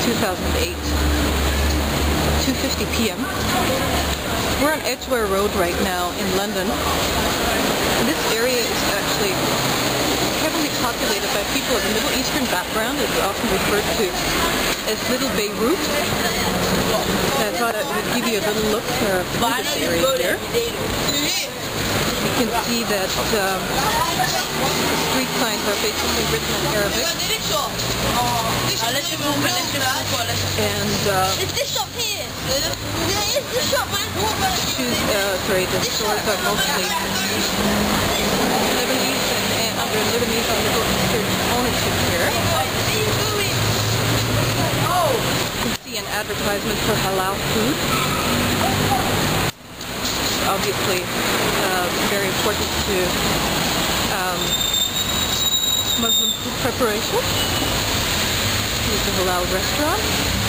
2008, 2:50 p.m. We're on Edgeware Road right now in London. And this area is actually heavily populated by people of a Middle Eastern background. It's often referred to as Little Beirut. And I thought I would give you a little look through this area here. You can see that the street signs are basically written in Arabic. And the stores are mostly Lebanese and under Lebanese and Middle Eastern ownership here. You can see an advertisement for halal food. Obviously very important to Muslim food preparation. Here's a halal restaurant.